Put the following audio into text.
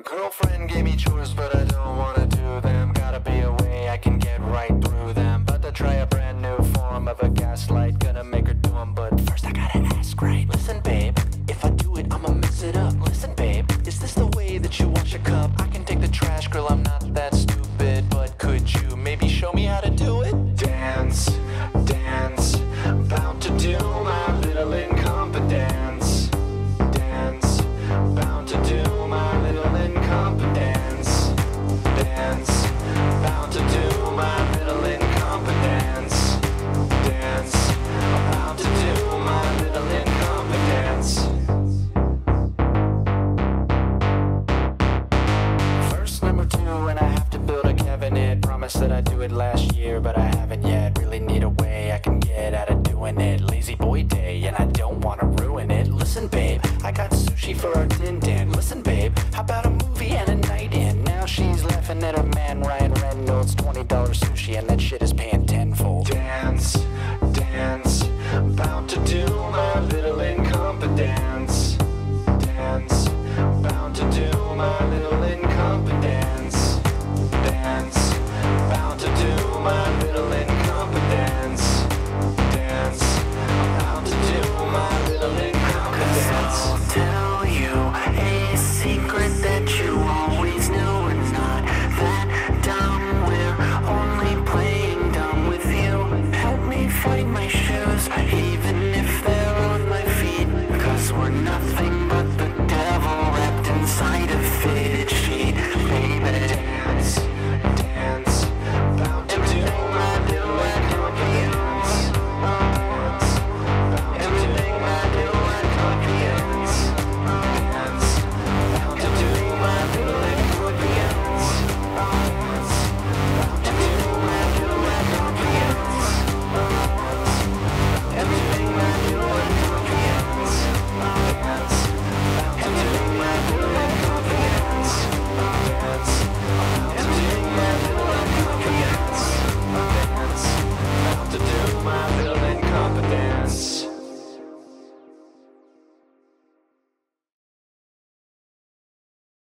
Girlfriend gave me chores, but I don't wanna do them. Gotta be a way I can get right through them. About to try a brand new form of a gaslight. Gonna make her do them, but first I gotta ask right. Listen babe, if I do it, I'ma mess it up. Listen babe, is this the way that you wash a cup? I can take the trash, girl, I'm not that stupid. But could you maybe show me how to do it? Dance, dance, about to do my little Incompe-Dance. Dance, about to do my little Incompe-Dance. Dance, about to do my little Incompe-Dance. Dance, about to do my little Incompe-Dance. Verse number 2, and I have to build a cabinet. Promised that I'd do it last year, but I haven't yet. Really need a way I can get out of doing it. Lazy boy day, and I don't wanna ruin it. Listen babe, I got sushi for our din-din. Listen babe, how about a movie and a night in? Now she's laughing at her man Ryan Reynolds. $20 sushi and that shit is paying tenfold. Dance, dance, about to do my